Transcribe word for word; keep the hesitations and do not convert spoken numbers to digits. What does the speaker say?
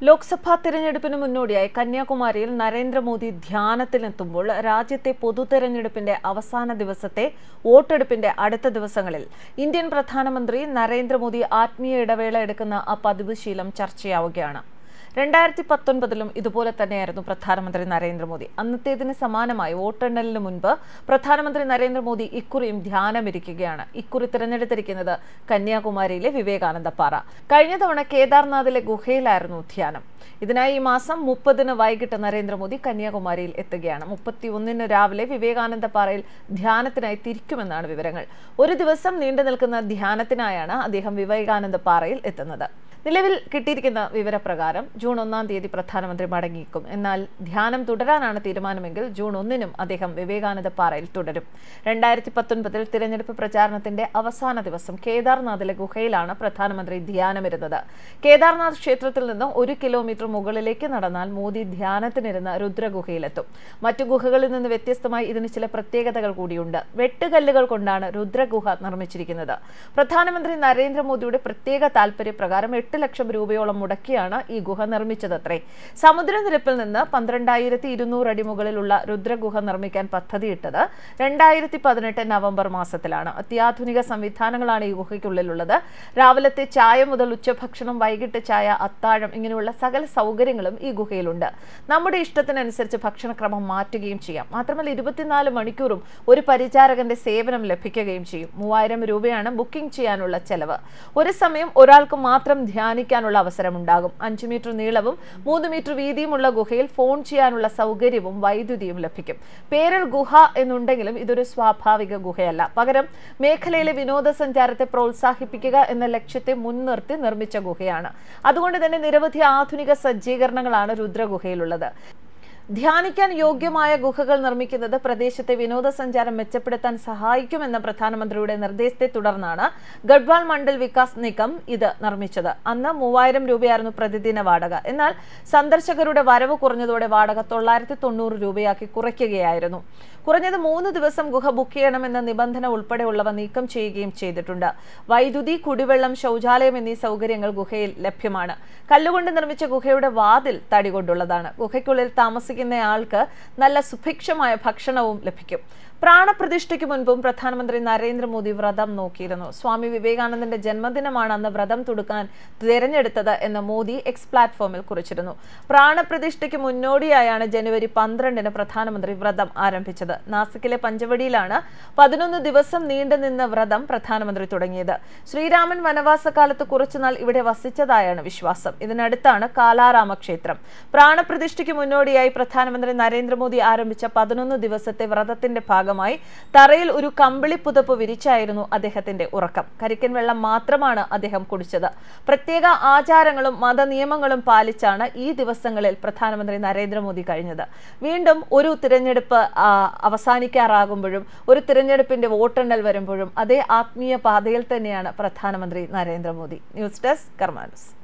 ലോക്സഭാ തിരഞ്ഞെടുപ്പിന് മുന്നോടിയായി കന്യാകുമാരിയിൽ നരേന്ദ്രമോദി ധ്യാനത്തിനെത്തുമ്പോൾ രാജ്യത്തെ പൊതുതെരഞ്ഞെടുപ്പിന്റെ അവസാന ദിവസത്തെ വോട്ടെടുപ്പിന്റെ അടുത്ത ദിവസങ്ങളിൽ ഇന്ത്യൻ പ്രധാനമന്ത്രി നരേന്ദ്രമോദി ആത്മീയ ഇടവേള എടുക്കുന്ന ആ പതിവ് ശീലം ചർച്ചയാവുകയാണ്. രണ്ടായിരത്തി പത്തൊൻപതിലും ഇതുപോലെ തന്നെയായിരുന്നു പ്രധാനമന്ത്രി നരേന്ദ്രമോദി. അന്നത്തേതിന് സമാനമായി വോട്ടെണ്ണലിന് മുൻപ് പ്രധാനമന്ത്രി നരേന്ദ്രമോദി ഇക്കുറിയും ധ്യാനമിരിക്കുകയാണ്. ഇക്കുറി തിരഞ്ഞെടുത്തിരിക്കുന്നത് കന്യാകുമാരിയിലെ വിവേകാനന്ദ പാറ. കഴിഞ്ഞ തവണ കേദാർനാഥിലെ ഗുഹയിലായിരുന്നു ധ്യാനം. ഇതിനായി ഈ മാസം മുപ്പതിന് വൈകിട്ട് നരേന്ദ്രമോദി കന്യാകുമാരിയിൽ എത്തുകയാണ്. മുപ്പത്തി ഒന്നിന് രാവിലെ വിവേകാനന്ദ പാറയിൽ ധ്യാനത്തിനായി തിരിക്കുമെന്നാണ് വിവരങ്ങൾ. ഒരു ദിവസം നീണ്ടു നിൽക്കുന്ന ധ്യാനത്തിനായാണ് അദ്ദേഹം വിവേകാനന്ദ പാറയിൽ എത്തുന്നത്. നിലവിൽ കിട്ടിയിരിക്കുന്ന വിവരപ്രകാരം ജൂൺ ഒന്നാം തീയതി പ്രധാനമന്ത്രി മടങ്ങിയേക്കും. എന്നാൽ ധ്യാനം തുടരാനാണ് തീരുമാനമെങ്കിൽ ജൂൺ ഒന്നിനും അദ്ദേഹം വിവേകാനന്ദ പാറയിൽ തുടരും. രണ്ടായിരത്തി പത്തൊൻപതിൽ തിരഞ്ഞെടുപ്പ് പ്രചാരണത്തിന്റെ അവസാന ദിവസം കേദാർനാഥിലെ ഗുഹയിലാണ് പ്രധാനമന്ത്രി ധ്യാനമിരുന്നത്. കേദാർനാഥ് ക്ഷേത്രത്തിൽ നിന്ന് ഒരു കിലോമീറ്റർ മുകളിലേക്ക് നടന്നാൽ മോദി ധ്യാനത്തിനിരുന്ന രുദ്രഗുഹയിലെത്തും. മറ്റു ഗുഹകളിൽ നിന്ന് വ്യത്യസ്തമായി ഇതിന് ചില പ്രത്യേകതകൾ കൂടിയുണ്ട്. വെട്ടുകല്ലുകൾ കൊണ്ടാണ് രുദ്രഗുഹ നിർമ്മിച്ചിരിക്കുന്നത്. പ്രധാനമന്ത്രി നരേന്ദ്രമോദിയുടെ പ്രത്യേക താൽപര്യപ്രകാരം എട്ട് ലക്ഷം രൂപയോളം മുടക്കിയാണ് ഈ ഗുഹ നിർമ്മിച്ചതത്രേ. സമുദ്രനിരപ്പിൽ നിന്ന് പന്ത്രണ്ടായിരത്തി ഇരുന്നൂറ് അടി മുകളിലുള്ള രുദ്രഗുഹ നിർമ്മിക്കാൻ പദ്ധതിയിട്ടത് രണ്ടായിരത്തി പതിനെട്ട് നവംബർ മാസത്തിലാണ്. അത്യാധുനിക സംവിധാനങ്ങളാണ് ഈ ഗുഹയ്ക്കുള്ളിലുള്ളത്. രാവിലത്തെ ചായ മുതൽ ഉച്ചഭക്ഷണം, വൈകിട്ട് ചായ, അത്താഴം ഇങ്ങനെയുള്ള സകല സൗകര്യങ്ങളും ഈ ഗുഹയിലുണ്ട്. നമ്മുടെ ഇഷ്ടത്തിനനുസരിച്ച് ഭക്ഷണക്രമം മാറ്റുകയും ചെയ്യാം. മാത്രമല്ല ഇരുപത്തിനാല് മണിക്കൂറും ഒരു പരിചാരകന്റെ സേവനം ലഭിക്കുകയും ചെയ്യും. മൂവായിരം രൂപയാണ് ബുക്കിംഗ് ചെയ്യാനുള്ള ചെലവ്. ഒരു സമയം ഒരാൾക്ക് മാത്രം ധ്യാനിക്കാനുള്ള അവസരമുണ്ടാകും. അഞ്ചു മീറ്റർ നീളവും മൂന്ന് മീറ്റർ വീതിയുമുള്ള ഗുഹയിൽ ഫോൺ ചെയ്യാനുള്ള സൗകര്യവും വൈദ്യുതിയും ലഭിക്കും. പേരിൽ ഗുഹ എന്നുണ്ടെങ്കിലും ഇതൊരു സ്വാഭാവിക ഗുഹയല്ല. പകരം മേഖലയിലെ വിനോദസഞ്ചാരത്തെ പ്രോത്സാഹിപ്പിക്കുക എന്ന ലക്ഷ്യത്തെ മുൻനിർത്തി നിർമ്മിച്ച ഗുഹയാണ്. അതുകൊണ്ട് തന്നെ നിരവധി ആധുനിക സജ്ജീകരണങ്ങളാണ് രുദ്രഗുഹയിലുള്ളത്. ധ്യാനിക്കാൻ യോഗ്യമായ ഗുഹകൾ നിർമ്മിക്കുന്നത് പ്രദേശത്തെ വിനോദസഞ്ചാരം മെച്ചപ്പെടുത്താൻ സഹായിക്കുമെന്ന പ്രധാനമന്ത്രിയുടെ നിർദ്ദേശത്തെ തുടർന്നാണ് ഗഡ്വാൾ മണ്ഡൽ വികാസ് നിഗം ഇത് നിർമ്മിച്ചത്. അന്ന് മൂവായിരം രൂപയായിരുന്നു പ്രതിദിന വാടക. എന്നാൽ സന്ദർശകരുടെ വരവ് കുറഞ്ഞതോടെ വാടക തൊള്ളായിരത്തി തൊണ്ണൂറ് രൂപയാക്കി കുറയ്ക്കുകയായിരുന്നു. കുറഞ്ഞത് മൂന്ന് ദിവസം ഗുഹ ബുക്ക് ചെയ്യണമെന്ന നിബന്ധന ഉൾപ്പെടെയുള്ളവ നീക്കം ചെയ്യുകയും ചെയ്തിട്ടുണ്ട്. വൈദ്യുതി, കുടിവെള്ളം, ശൗചാലയം എന്നീ സൗകര്യങ്ങൾ ഗുഹയിൽ ലഭ്യമാണ്. കല്ലുകൊണ്ട് നിർമ്മിച്ച ഗുഹയുടെ വാതിൽ തടി കൊണ്ടുള്ളതാണ്. ഗുഹയ്ക്കുള്ളിൽ താമസിക്കുന്നയാൾക്ക് നല്ല സുഭിക്ഷമായ ഭക്ഷണവും ലഭിക്കും. പ്രാണപ്രതിഷ്ഠയ്ക്ക് മുൻപും പ്രധാനമന്ത്രി നരേന്ദ്രമോദി വ്രതം നോക്കിയിരുന്നു. സ്വാമി വിവേകാനന്ദന്റെ ജന്മദിനമാണ് അന്ന് വ്രതം തുടുക്കാൻ തിരഞ്ഞെടുത്തത് എന്ന് മോദി എക്സ് പ്ലാറ്റ്ഫോമിൽ കുറിച്ചിരുന്നു. പ്രാണപ്രതിഷ്ഠയ്ക്ക് മുന്നോടിയായാണ് ജനുവരി പന്ത്രണ്ടിന് പ്രധാനമന്ത്രി വ്രതം ആരംഭിച്ചത്. നാസിക്കിലെ പഞ്ചവടിയിലാണ് പതിനൊന്ന് ദിവസം നീണ്ടുനിന്ന വ്രതം പ്രധാനമന്ത്രി തുടങ്ങിയത്. ശ്രീരാമൻ വനവാസകാലത്ത് കുറച്ചുനാൾ ഇവിടെ വസിച്ചതായാണ് വിശ്വാസം. ഇതിനടുത്താണ് കാലാരാമ ക്ഷേത്രം. പ്രാണപ്രതിഷ്ഠയ്ക്ക് മുന്നോടിയായി പ്രധാനമന്ത്രി നരേന്ദ്രമോദി ആരംഭിച്ച പതിനൊന്ന് ദിവസത്തെ വ്രതത്തിന്റെ ഭാഗം തറയിൽ ഒരു കമ്പിളി പുതപ്പ് വിരിച്ചായിരുന്നു അദ്ദേഹത്തിന്റെ ഉറക്കം. കരിക്കൻ വെള്ളം മാത്രമാണ് അദ്ദേഹം കുടിച്ചത്. പ്രത്യേക ആചാരങ്ങളും മതനിയമങ്ങളും പാലിച്ചാണ് ഈ ദിവസങ്ങളിൽ പ്രധാനമന്ത്രി നരേന്ദ്രമോദി കഴിഞ്ഞത്. വീണ്ടും ഒരു തിരഞ്ഞെടുപ്പ് അവസാനിക്കാറാകുമ്പോഴും ഒരു തിരഞ്ഞെടുപ്പിന്റെ വോട്ടെണ്ണൽ വരുമ്പോഴും അതേ ആത്മീയ പാതയിൽ തന്നെയാണ് പ്രധാനമന്ത്രി നരേന്ദ്രമോദി. ന്യൂസ് ഡെസ്ക് കർമ്മ ന്യൂസ്.